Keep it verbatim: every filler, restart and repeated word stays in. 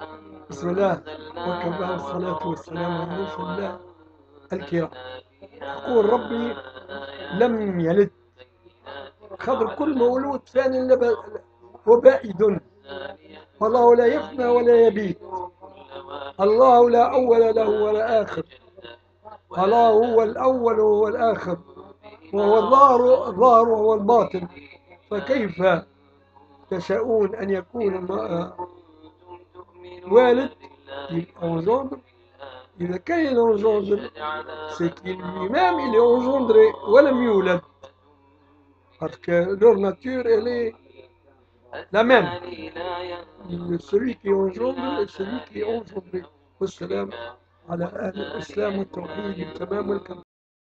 بسم الله وكفى والصلاة والسلام على رسول الله الكرام. يقول ربي لم يلد، خاطر كل مولود ثاني وبائد، والله لا يفنى ولا يبيد. الله لا أول له ولا آخر، الله هو الأول وهو الآخر، وهو الظاهر الظاهر وهو الباطن. فكيف تشاءون أن يكون والد engendré? إذا كان engendré c'est qu'il lui-même il est engendré ولم يولد، parce que leur nature elle est la même. celui qui engendre et celui qui est engendré. والسلام على أهل الإسلام والتوحيد والتمام والكمال.